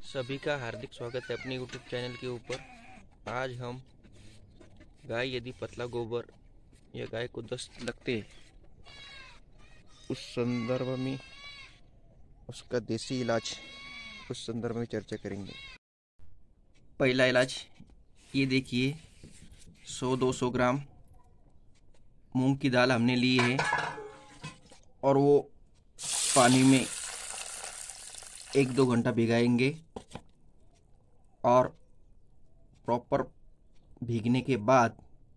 सभी का हार्दिक स्वागत है अपने YouTube चैनल के ऊपर। आज हम गाय यदि पतला गोबर या गाय को दस्त लगते हैं उस संदर्भ में उसका देसी इलाज उस संदर्भ में चर्चा करेंगे। पहला इलाज ये देखिए, 100-200 ग्राम मूंग की दाल हमने ली है और वो पानी में 1-2 घंटा भिगाएंगे और प्रॉपर भीगने के बाद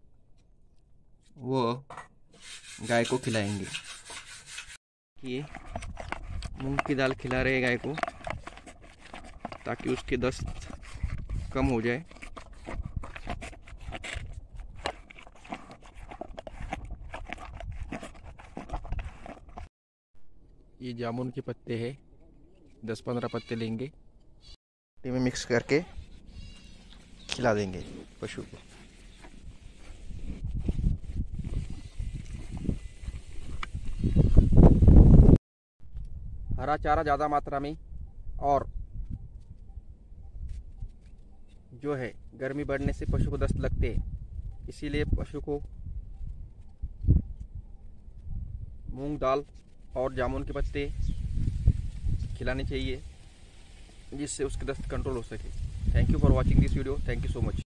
वो गाय को खिलाएंगे। ये मूंग की दाल खिला रहे हैं गाय को ताकि उसके दस्त कम हो जाए। ये जामुन के पत्ते हैं, 10-15 पत्ते लेंगे, में मिक्स करके खिला देंगे पशु को। हरा चारा ज़्यादा मात्रा में, और जो है गर्मी बढ़ने से पशु को दस्त लगते हैं, इसीलिए पशु को मूंग दाल और जामुन के पत्ते खिलाने चाहिए जिससे उसकी दस्त कंट्रोल हो सके। Thank you for watching this video. Thank you so much.